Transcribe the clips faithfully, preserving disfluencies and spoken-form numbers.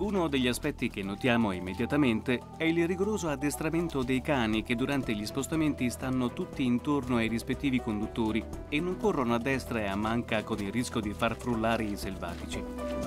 Uno degli aspetti che notiamo immediatamente è il rigoroso addestramento dei cani che durante gli spostamenti stanno tutti intorno ai rispettivi conduttori e non corrono a destra e a manca con il rischio di far frullare i selvatici.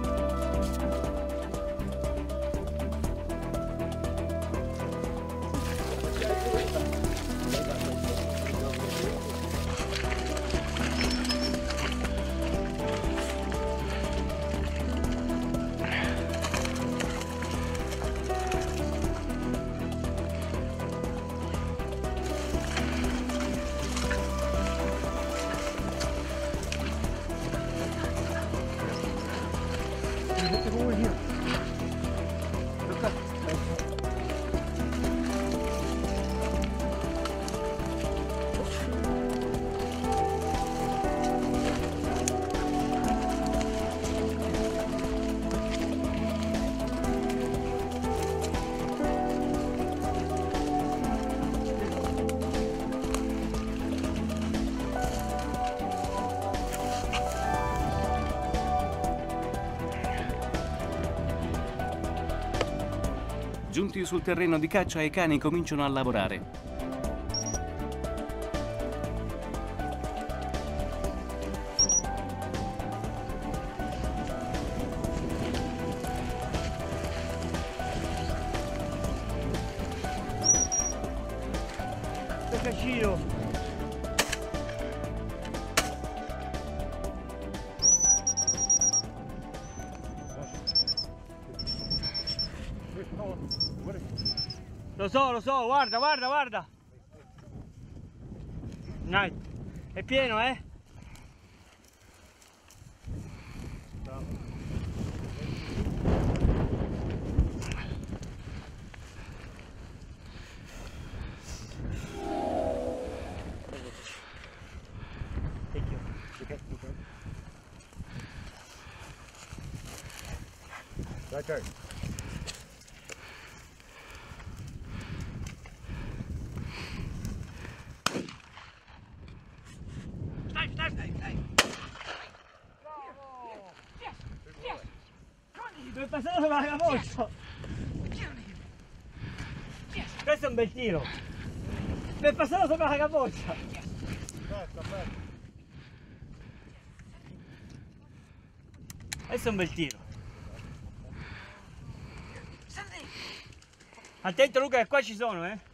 Giunti sul terreno di caccia, i cani cominciano a lavorare. Beccacino! Lo so, lo so, guarda, guarda, guarda! Dai, è pieno, eh? Right there. Stai, stai, stai, stai. Bravo! Yes, yes. Dove è passato sopra la capoccia? Questo è un bel tiro. Dove è passato sopra la capoccia? Aspetta, aspetta. Questo è un bel tiro. Attento Luca che qua ci sono, eh!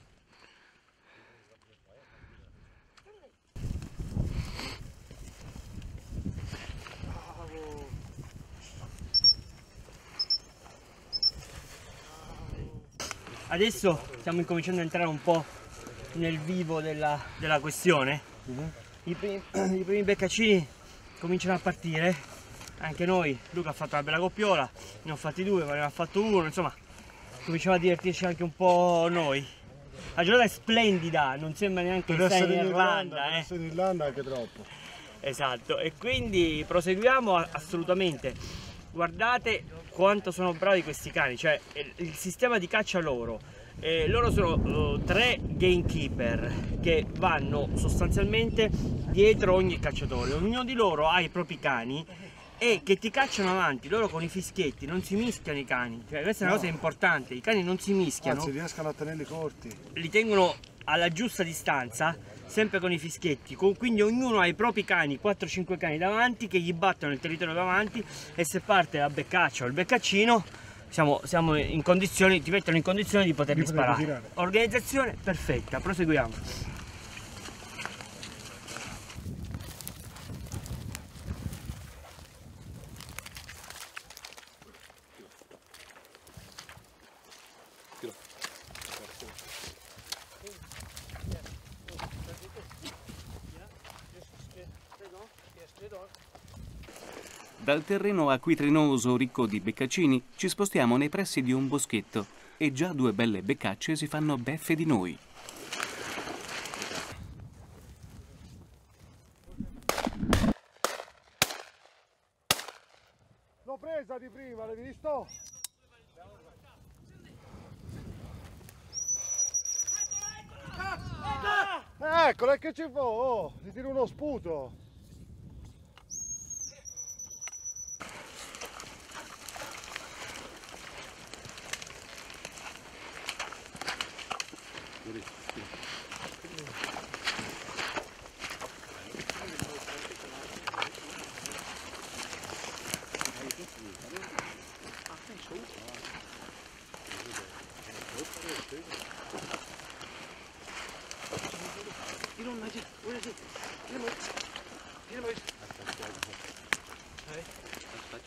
Adesso stiamo incominciando a entrare un po' nel vivo della, della questione. Uh-huh. I, primi, I primi beccacini cominciano a partire. Anche noi, Luca ha fatto una bella coppiola, ne ho fatti due, ma ne ha fatto uno, insomma. Cominciamo a divertirci anche un po' noi. La giornata è splendida, non sembra neanche per stare essere in Irlanda. Per eh. essere in Irlanda anche troppo. Esatto, e quindi proseguiamo assolutamente. Guardate quanto sono bravi questi cani, cioè il sistema di caccia loro. Eh, loro sono uh, tre gamekeeper che vanno sostanzialmente dietro ogni cacciatore. Ognuno di loro ha i propri cani e che ti cacciano avanti. Loro con i fischietti non si mischiano i cani, cioè questa è una no. cosa importante, i cani non si mischiano, anzi riescono a tenerli corti, li tengono alla giusta distanza, sempre con i fischietti, quindi ognuno ha i propri cani, quattro cinque cani davanti che gli battono il territorio davanti, e se parte la beccaccia o il beccaccino siamo, siamo in condizioni, ti mettono in condizione di poterli di sparare. Tirare. Organizzazione perfetta, proseguiamo. Dal terreno acquitrinoso ricco di beccacini ci spostiamo nei pressi di un boschetto e già due belle beccacce si fanno beffe di noi. L'ho presa di prima, l'hai visto? Eccola che ci fa, oh, ti tiro uno sputo.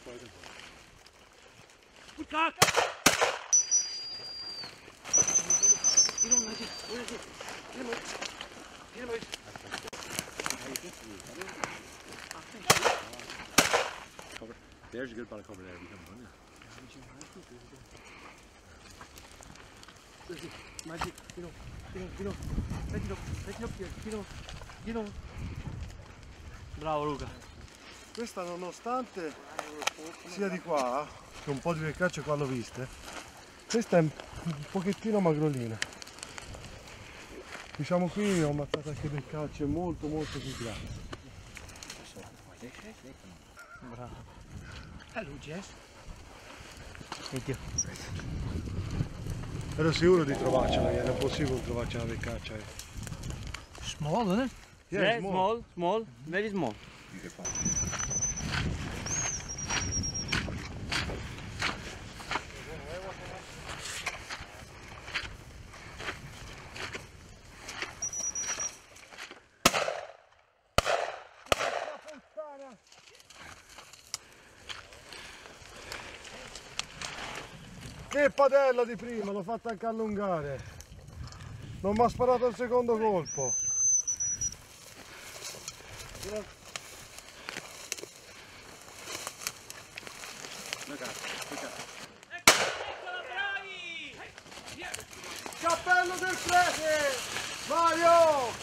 Good cock! Get on, Magic. Where is it? Get him out. Get him out. Cover. There's a good ball of cover there. We can run it. Where is it? Magic. Get on. Get on. Get on. Let it up. Let it up here. Get on. Get on. Bravo Luca. Questa nonostante sia di qua, che un po' di cacce qua l'ho viste, questa è un pochettino magrolina. Diciamo qui ho ammazzato anche delle cacce molto molto più grandi. Bravo. Hello Jess. Senti. Ero sicuro di trovarcela, era possibile trovarcela per caccia. Eh. Small, isn't it? Yeah, Yeah, small. small, small, very small. Che padella di prima, l'ho fatta anche allungare. Non mi ha sparato il secondo colpo. Cappello del prete! Mario!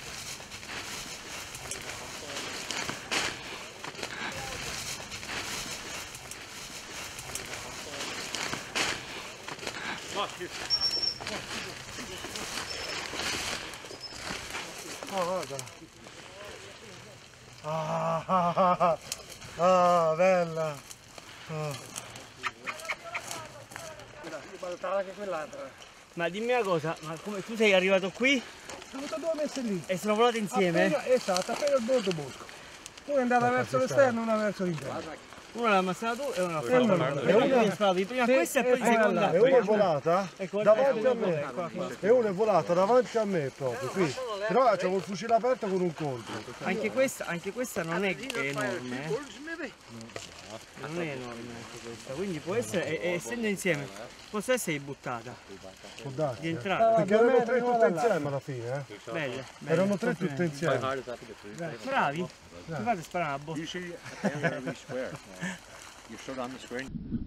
Oh, guarda. Ah, ah, ah, ah, bella. Ah. Anche quell'altra. Ma dimmi una cosa, ma come tu sei arrivato qui Sono state due messe lì. e sono volate insieme? Appena, esatto, appena il bordo bosco. Una è andata verso l'esterno e una verso l'interno. Una l'ha ammassata tu e una l'ha E una- fatta. e E una- una è sparato di prima a questa e poi di seconda. E una è volata Ecco, davanti ecco, a me. qua, qua. E una è volata davanti a me proprio qui. Però c'avevo il fucile aperto con un colpo. Anche questa, anche questa non è enorme, eh. Non è enorme anche questa, quindi può essere, e- e essendo insieme, può essere buttata, Può darsi, di eh. entrata. Perché erano tre tutte insieme alla fine, eh. Belle, belle. Erano tre tutte insieme. Bravi, ti fate sparare a botta. Usually at the end of every square, you shut on the square.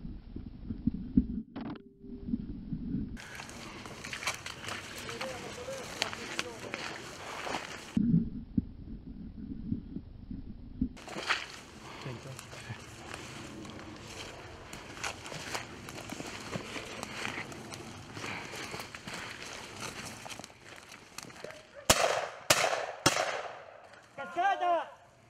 Cascata!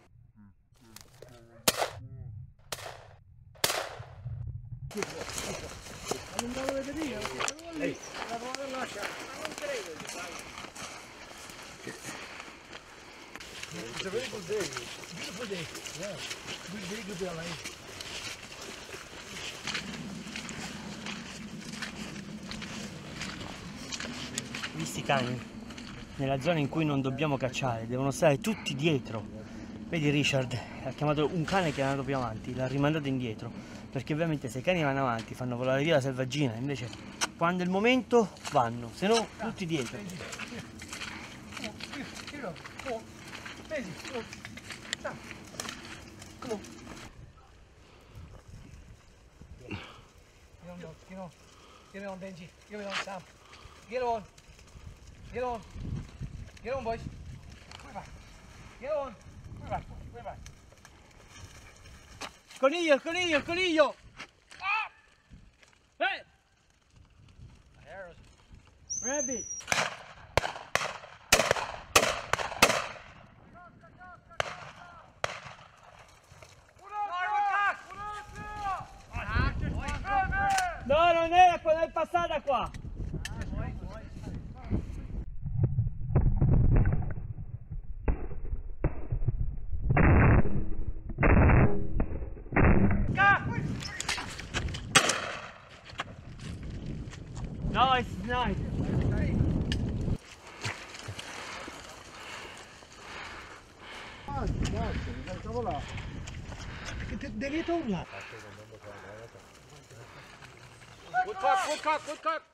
It's a very good day. Beautiful day. Yeah. Good day, good day, alive. Visti i cani? Nella zona in cui non dobbiamo cacciare, devono stare tutti dietro. Vedi Richard, ha chiamato un cane che è andato più avanti, l'ha rimandato indietro. Perché ovviamente se i cani vanno avanti fanno volare via la selvaggina, invece quando è il momento vanno, se no tutti dietro. Get on, get on, Benji. Get on, Sam. Get on. Get on. Get on, boys. Way back. Get on. Way back. Way back. Coniglio, il coniglio, il coniglio! Ah! Eh! Rabbit! No, non era quella, è passata qua! Nice, nice! Avanti, avanti, facciamo là. Devi Get out, lad. Good cock, good cock, good cock.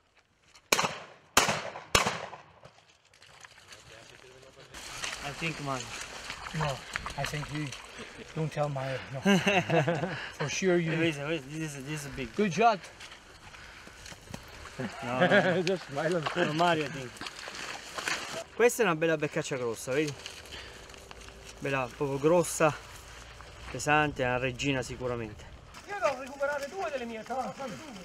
I think mine. No, I think you. Don't tell Mario. No. For sure you. Wait, wait, this is this is big. Good shot. No, no. Just smile. No, Mario, I think. Questa è una bella beccaccia grossa, vedi? Bella, proprio grossa, pesante, una regina sicuramente. Io devo recuperare due delle mie, però fate due.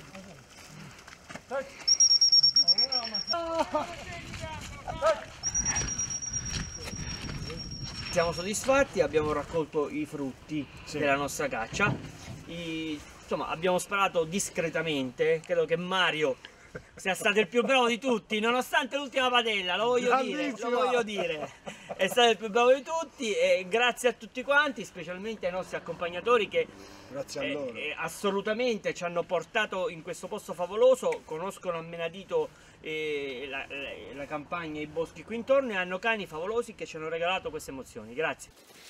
Siamo soddisfatti, abbiamo raccolto i frutti sì. della nostra caccia. I, insomma, abbiamo sparato discretamente. Credo che Mario sia stato il più bravo di tutti, nonostante l'ultima padella, lo voglio dire, lo voglio dire. È stato il più bravo di tutti e grazie a tutti quanti, specialmente ai nostri accompagnatori che Grazie a eh, loro. eh, assolutamente ci hanno portato in questo posto favoloso, conoscono a menadito eh, la, la, la campagna e i boschi qui intorno e hanno cani favolosi che ci hanno regalato queste emozioni. Grazie.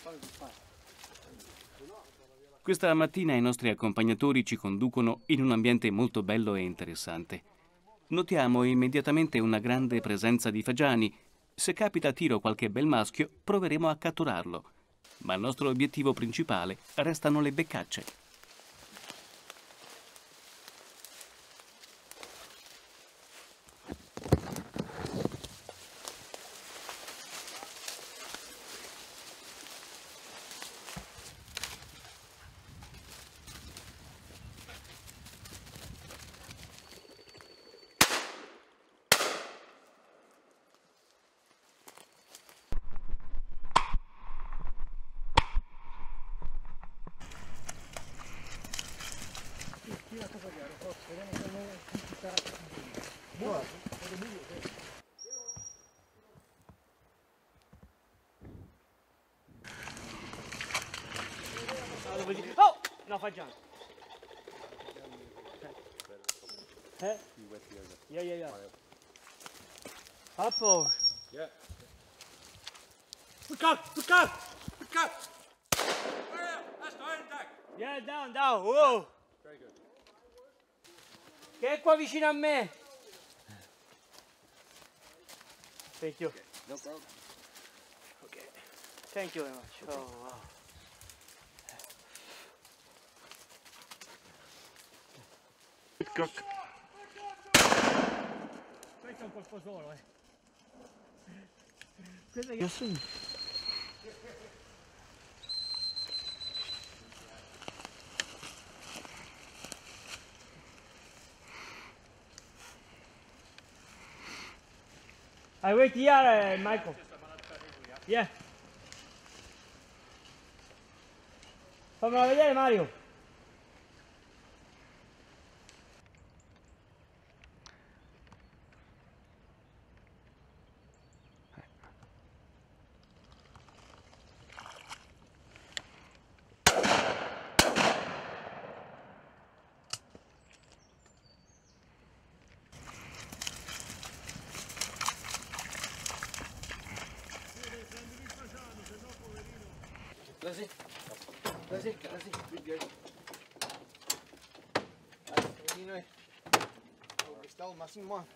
Questa mattina i nostri accompagnatori ci conducono in un ambiente molto bello e interessante. Notiamo immediatamente una grande presenza di fagiani. Se capita a tiro qualche bel maschio, proveremo a catturarlo. Ma il nostro obiettivo principale restano le beccacce. Oh! No, fagiano. Eh? Yeah, yeah, yeah. Up forward. Yeah. Look up, look up! Look up! That's down, Jack. Yeah, down, down. Wow! Very good. Che è qua vicino a me. Thank you. No problem. Okay. Thank you very much. Oh, wow. Questo è un colpo solo, eh. Questo è che... I wait here, uh, Michael. Yeah. Fammela vedere, Mario. Così, così, così, più di noi. We're still missing one.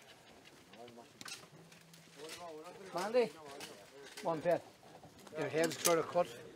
Mandy, one pet. Your head's sort of cut.